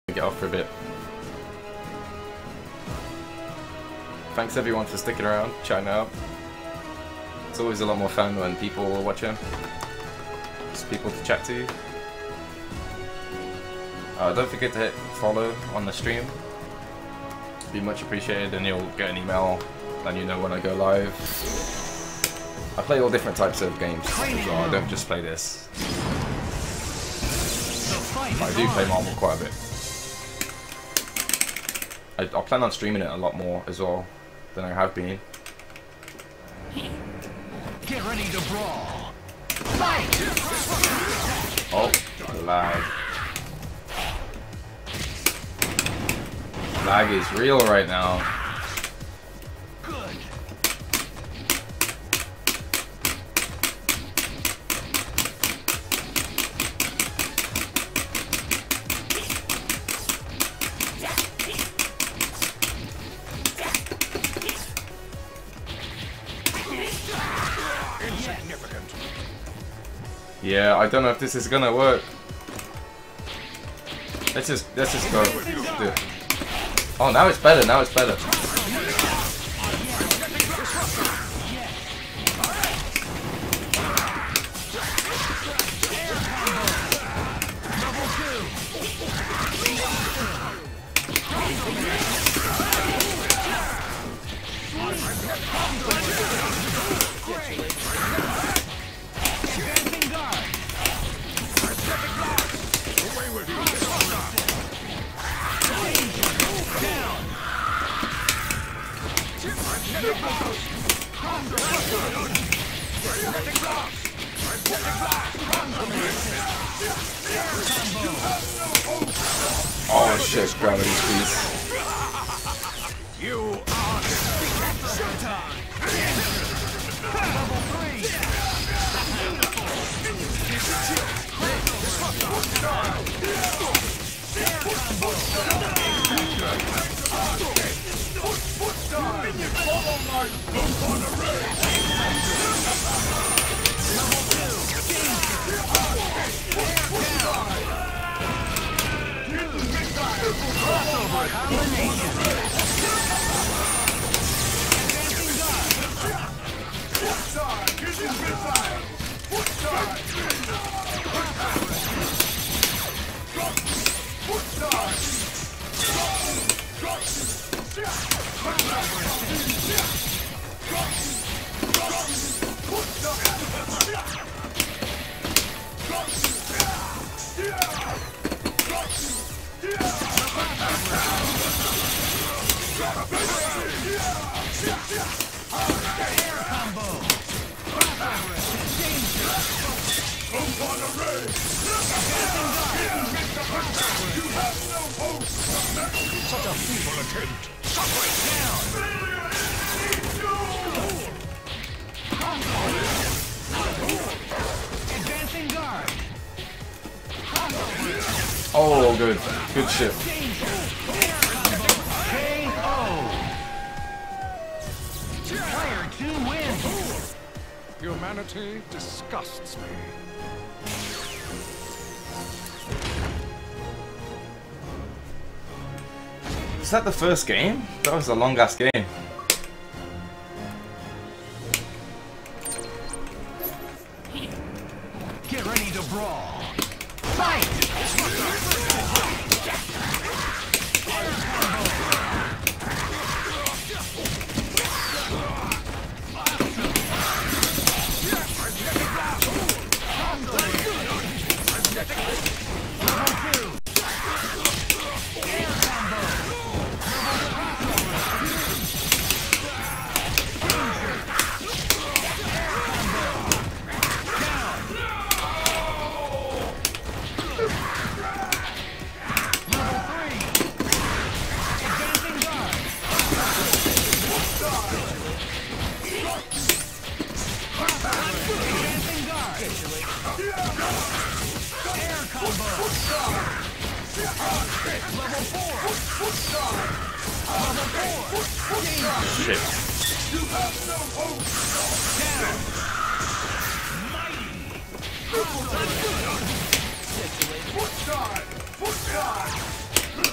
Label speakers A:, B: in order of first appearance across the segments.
A: get off for a bit. Thanks everyone for sticking around, chatting out. It's always a lot more fun when people are watching. Just people to chat to. Don't forget to hit follow on the stream. It'd be much appreciated, and you'll get an email letting you know when I go live. I play all different types of games as well. I don't just play this. I do play Marvel quite a bit. I plan on streaming it a lot more as well than I have been.
B: Get ready to brawl. Fight!
A: Oh, lag. Lag is real right now.
B: Good. Insignificant.
A: Yeah, I don't know if this is gonna work. Let's just go. Oh, now it's better. Now it's better. Oh shit, gravity squeeze.
B: You are showtime. Level
A: 4. Oh, good. Good shit.
B: Player 2 wins. Humanity disgusts me.
A: Is that the first game? That was a long ass game.
B: Get ready to brawl. Fight!
A: Shit.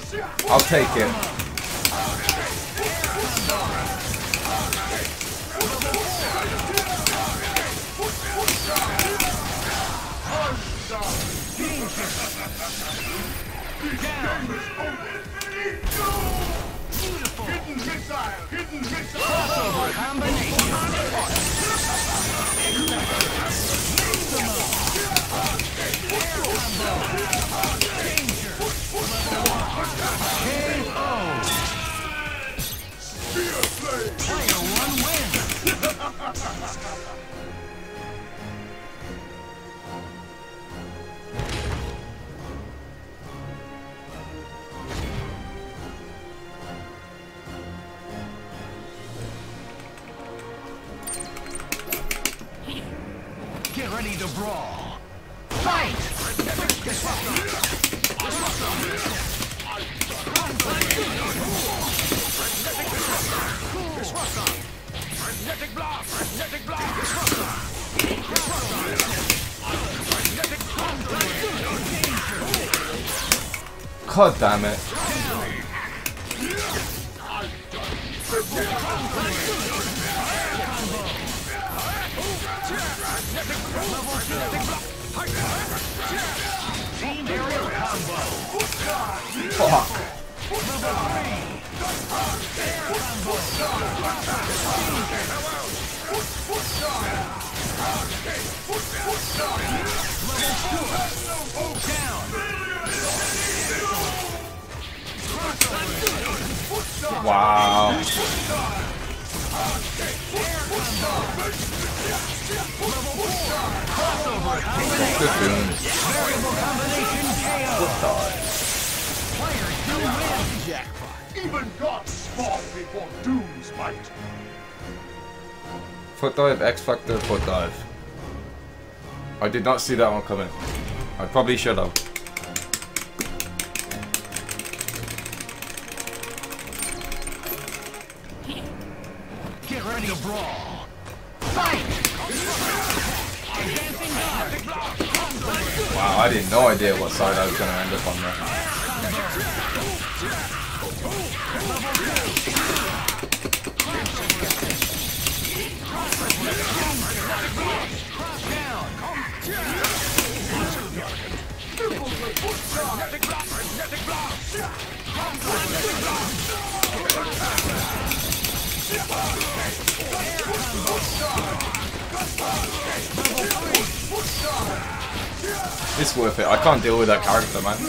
A: I'll take it.
B: Get ready to brawl. Fight! Magnetic blast! Magnetic blast!
A: God damn it. Fuck. Wow. Good boom.
B: Even gods fall before doom's might.
A: Foot dive, X Factor, foot dive. I did not see that one coming. I probably should have.
B: Get ready to brawl. Fight!
A: Wow, I had no idea what side I was going to end up on there. It's worth it. I can't deal with that character, man.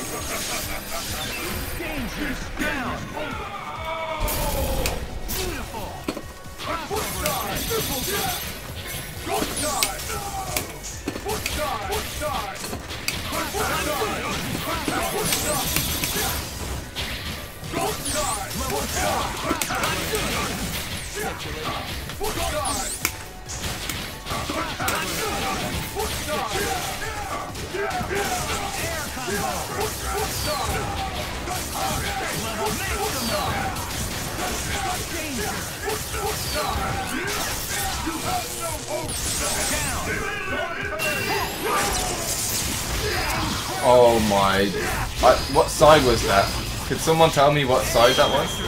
A: Oh my... what side was that? Could someone tell me what side that was?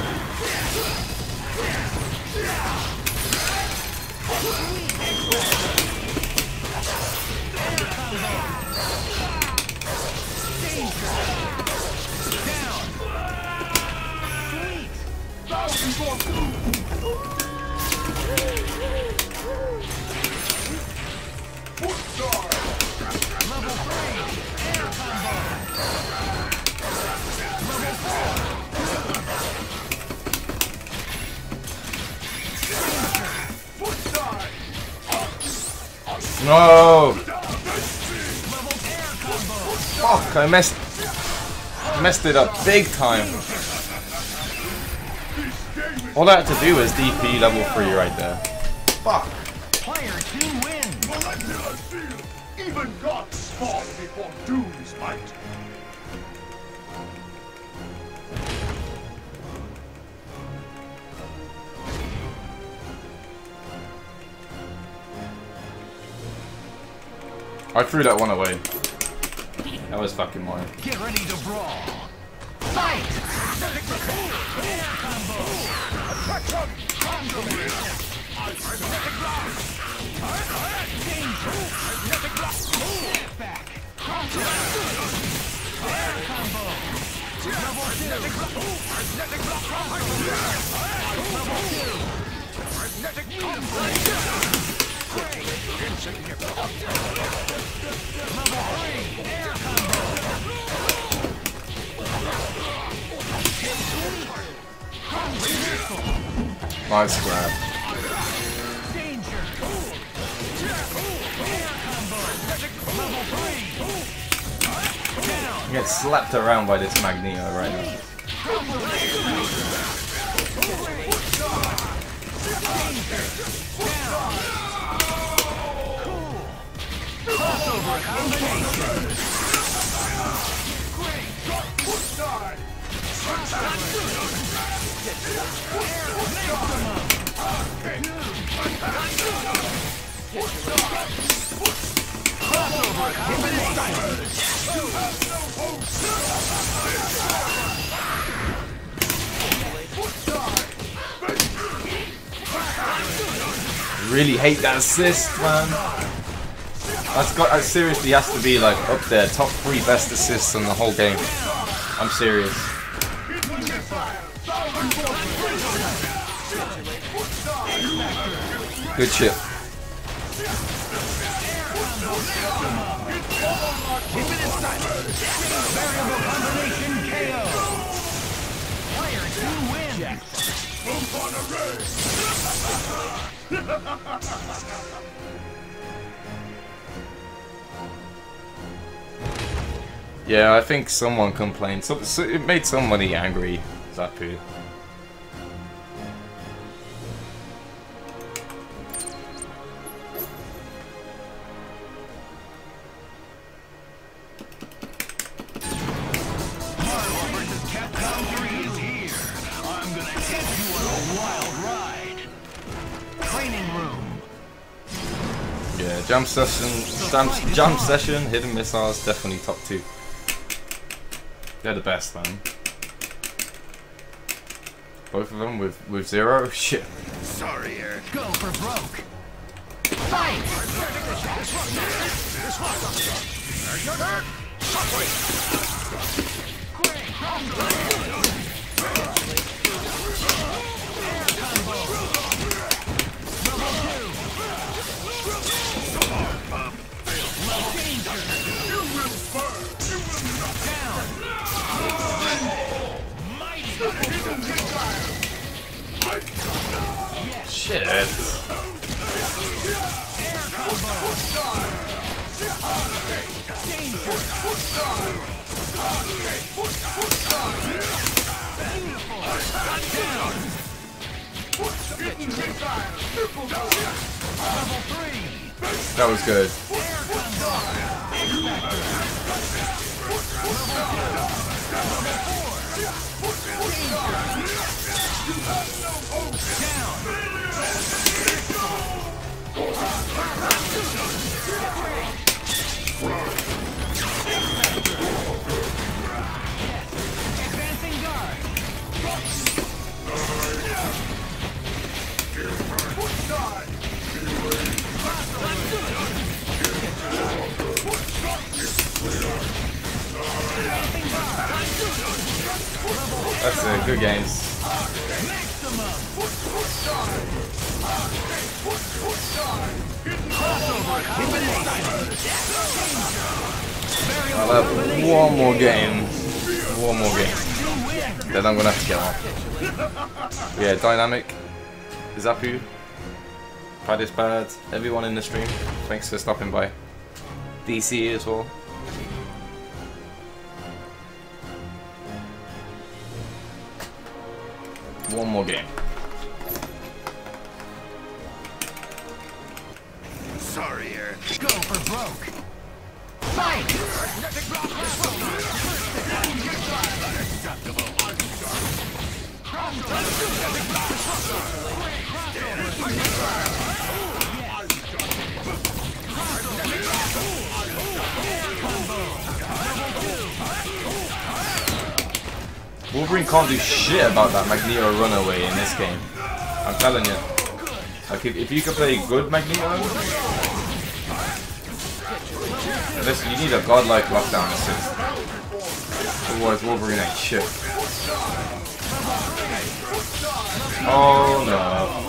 A: No! Fuck, I messed it up big time. All I had to do was DP level 3 right there. Fuck.
B: Player 2 wins. Molecular shield. Even gods fall before doom's might.
A: I threw that one away. That was fucking mine.
B: Get ready to brawl. Fight!
A: Nice grab. You get slapped around by this Magneto right now. Really hate that assist, man. That seriously has to be like up there, top 3 best assists in the whole game. I'm serious. Good shit. Yeah, I think someone complained. So it made somebody angry, Zapu. Yeah, jump session, hidden missiles, definitely top 2. They're the best, man. Both of them with 0? Shit.
B: Sorry, Eric.
C: Go for broke. Fight!
A: Shit. That was good.
C: Advancing guard.
A: That's it, good games. I'll have one more game. One more game. Then I'm gonna have to get off. Yeah, Dynamic, Zapu, Paddy's Pad, everyone in the stream, thanks for stopping by. DC as well. One more game.
B: Sorry, Eric.
C: Go for broke. Fight!
A: Wolverine can't do shit about that Magneto runaway in this game. I'm telling you. Like if you can play good Magneto, listen, you need a godlike lockdown assist. Otherwise Wolverine ain't shit. Oh no.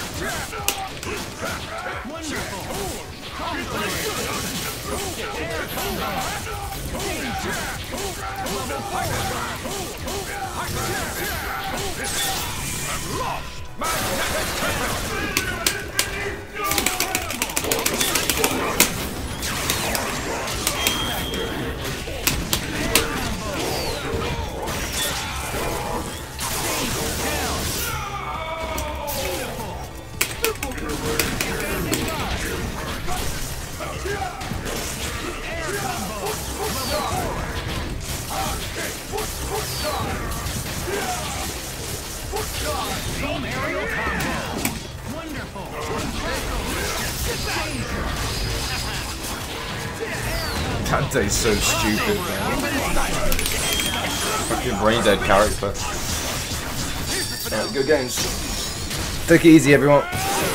C: Team aerial combo. Wonderful.
A: Dante's so stupid, man. Fucking brain dead character. Alright, good games. Take it easy, everyone.